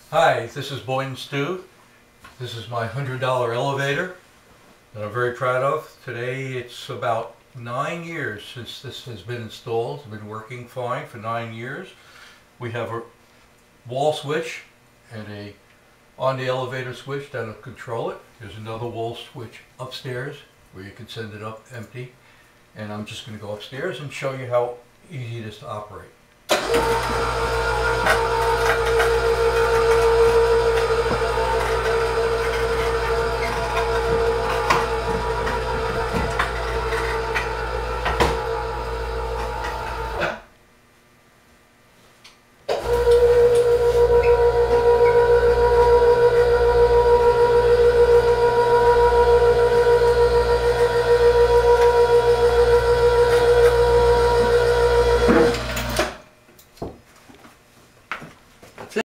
Hi, this is Boyd and Stu. This is my $100 elevator that I'm very proud of. Today it's about 9 years since this has been installed. It's been working fine for 9 years. We have a wall switch and a on the elevator switch that'll control it. There's another wall switch upstairs where you can send it up empty. And I'm just going to go upstairs and show you how easy it is to operate.